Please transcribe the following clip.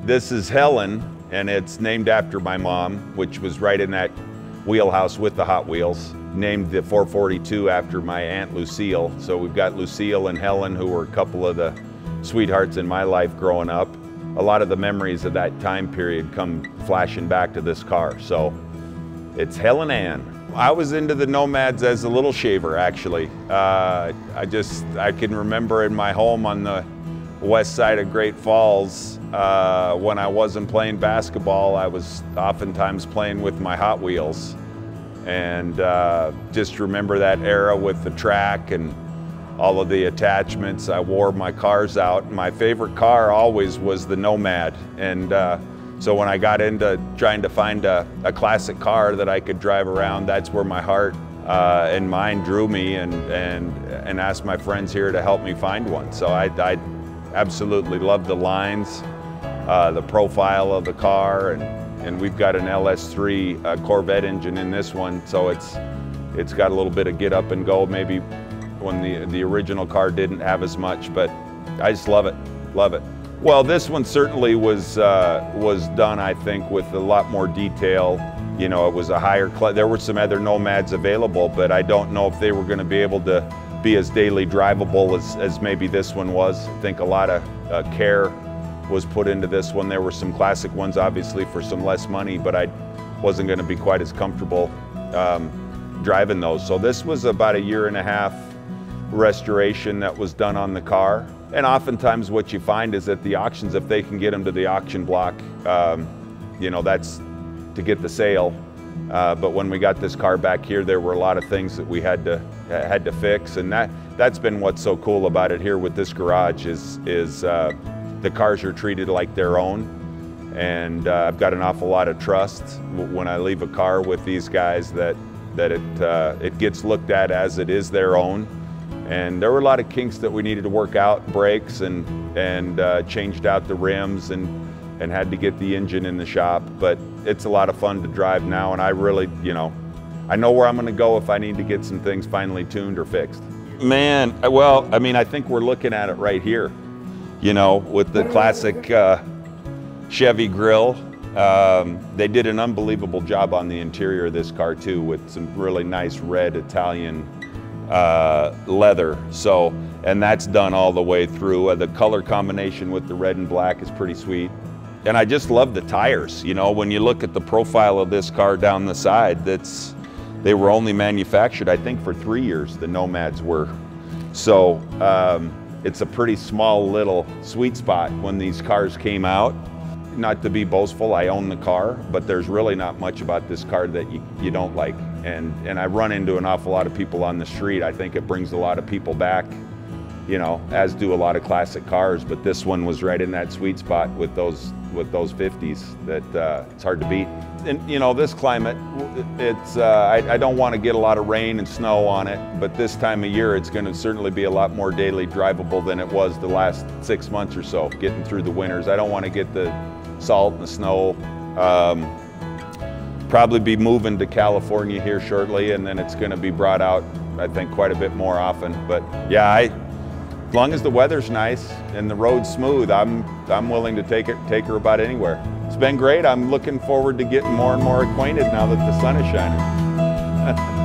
This is Helen, and it's named after my mom, which was right in that wheelhouse with the Hot Wheels. Named the 442 after my Aunt Lucille. So we've got Lucille and Helen, who were a couple of the sweethearts in my life growing up. A lot of the memories of that time period come flashing back to this car. So it's Helen Ann. I was into the Nomads as a little shaver, actually. I can remember in my home on the west side of Great Falls, when I wasn't playing basketball, I was oftentimes playing with my Hot Wheels. And just remember that era with the track and all of the attachments. I wore my cars out. My favorite car always was the Nomad. And so when I got into trying to find a classic car that I could drive around, that's where my heart and mind drew me, and asked my friends here to help me find one. So I absolutely love the lines, the profile of the car, and we've got an LS3 Corvette engine in this one, so it's got a little bit of get up and go, maybe when the original car didn't have as much, but I just love it, love it. Well, this one certainly was done, I think, with a lot more detail. You know, it was a higher class. There were some other Nomads available, but I don't know if they were going to be able to be as daily drivable as maybe this one was. I think a lot of care was put into this one. There were some classic ones, obviously, for some less money, but I wasn't going to be quite as comfortable driving those. So this was about a 1.5 year restoration that was done on the car. And oftentimes what you find is at the auctions, if they can get them to the auction block, you know, that's to get the sale. But when we got this car back here, there were a lot of things that we had to fix, and that's been what's so cool about it here with this garage is the cars are treated like their own, and I've got an awful lot of trust when I leave a car with these guys that it gets looked at as it is their own. And there were a lot of kinks that we needed to work out, brakes, and changed out the rims and had to get the engine in the shop. But it's a lot of fun to drive now, and I really, you know, I know where I'm going to go if I need to get some things finally tuned or fixed. Man, well, I mean, I think we're looking at it right here, you know, with the classic Chevy grille. They did an unbelievable job on the interior of this car too, with some really nice red Italian leather. So, and that's done all the way through. The color combination with the red and black is pretty sweet. And I just love the tires. You know, when you look at the profile of this car down the side, they were only manufactured, I think, for 3 years, the Nomads were. So it's a pretty small little sweet spot when these cars came out. Not to be boastful, I own the car, but there's really not much about this car that you don't like. And I run into an awful lot of people on the street. I think it brings a lot of people back, you know, as do a lot of classic cars, but this one was right in that sweet spot with those 50s that it's hard to beat. And you know, this climate, it's I don't want to get a lot of rain and snow on it, but this time of year it's going to certainly be a lot more daily drivable than it was the last 6 months or so, getting through the winters. I don't want to get the salt and the snow. Probably be moving to California here shortly, and then it's going to be brought out, I think, quite a bit more often. But yeah, as long as the weather's nice and the road's smooth, I'm willing to take her about anywhere. It's been great. I'm looking forward to getting more and more acquainted now that the sun is shining.